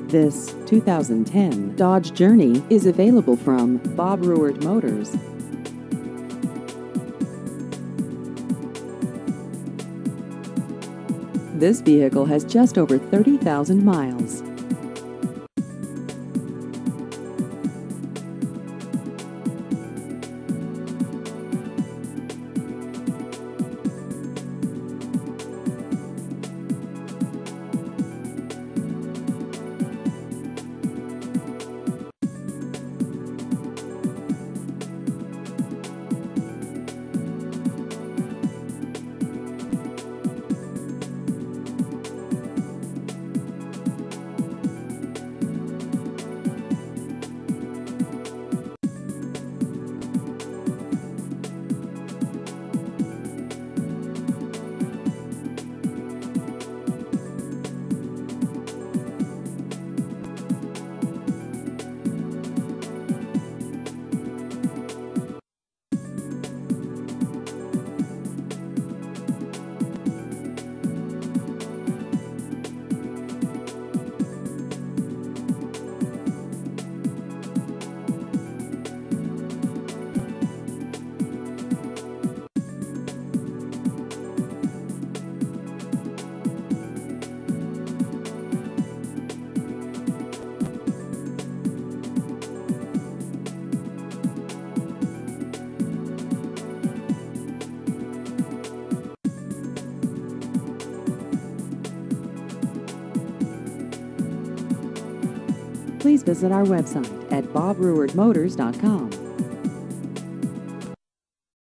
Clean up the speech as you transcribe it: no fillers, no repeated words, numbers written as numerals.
This 2010 Dodge Journey is available from Bob Ruard Motors. This vehicle has just over 30,000 miles. Please visit our website at bobruardmotors.com.